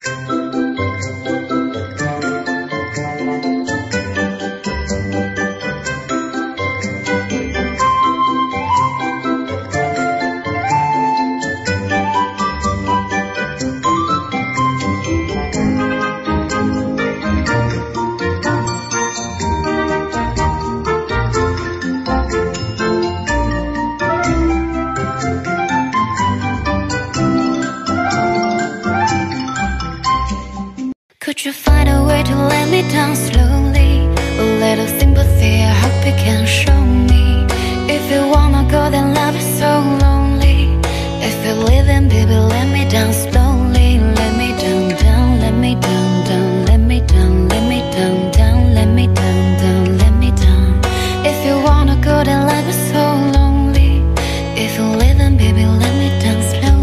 Could you find a way to let me down slowly? A little sympathy, I hope you can show me. If you wanna go, then love is so lonely. If you're leaving, baby, let me down slowly. Let me down, down, let me down, down, let me down, let me down, down, let me down, down, let me down. If you wanna go, then love is so lonely. If you're leaving, baby, let me down slowly.